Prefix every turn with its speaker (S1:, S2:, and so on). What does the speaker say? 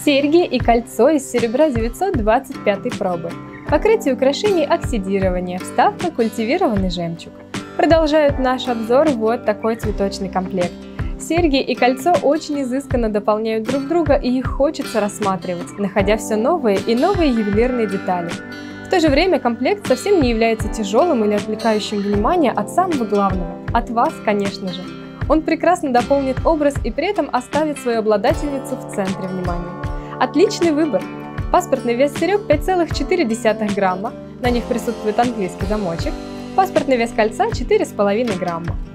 S1: Серьги и кольцо из серебра 925 пробы. Покрытие украшений оксидирование, вставка культивированный жемчуг. Продолжают наш обзор вот такой цветочный комплект. Серьги и кольцо очень изысканно дополняют друг друга, и их хочется рассматривать, находя все новые и новые ювелирные детали. В то же время комплект совсем не является тяжелым или отвлекающим внимание от самого главного – от вас, конечно же. Он прекрасно дополнит образ и при этом оставит свою обладательницу в центре внимания. Отличный выбор! Паспортный вес серег 5,4 грамма, на них присутствует английский замочек. Паспортный вес кольца 4,5 грамма.